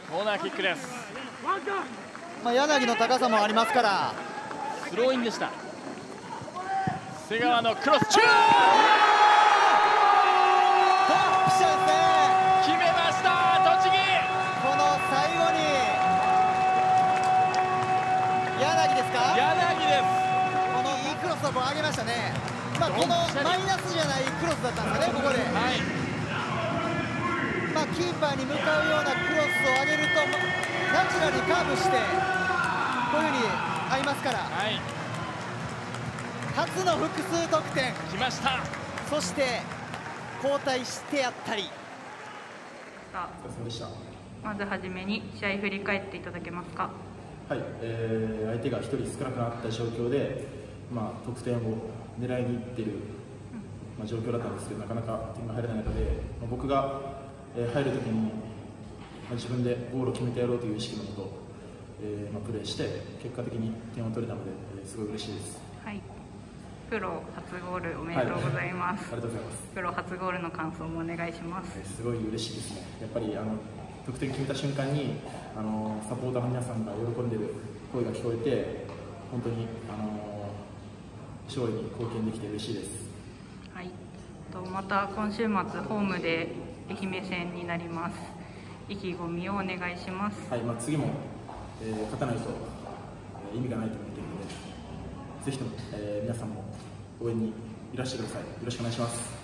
コーナーキックです。 柳の高さもありますから。 スローインでした。瀬川のクロス、 ドンピシャですね。 決めました栃木。 この最後に柳ですか。 柳です。 このいいクロスを上げましたね。このマイナスじゃないクロスだったんですかね、ここで。 はい、 キーパーに向かうようなクロスを上げるとナチュラルにカーブしてこういうふうに合いますから、 はい、 初の複数得点来ました。 そして交代してやったり。 お疲れ様でした。まずはじめに試合振り返っていただけますか。 はい、相手が1人少なくなった状況で、得点を狙いにいっている、状況だったんですけど、なかなか点が入らない中で、僕が、入るときに、自分でゴールを決めてやろうという意識のもと、プレーして結果的に点を取れたので、すごい嬉しいです。 はい、プロ初ゴールおめでとうございます。 ありがとうございます。 プロ初ゴールの感想もお願いします。 すごい嬉しいですね。やっぱり得点決めた瞬間にサポーターの皆さんが喜んでいる声が聞こえて、本当に勝利に貢献できて嬉しいです。 はい、また今週末ホームで愛媛戦になります。意気込みをお願いします。 はい、次も、勝たないと、意味がないと思っているので、ぜひとも、皆さんも応援にいらしてください。よろしくお願いします。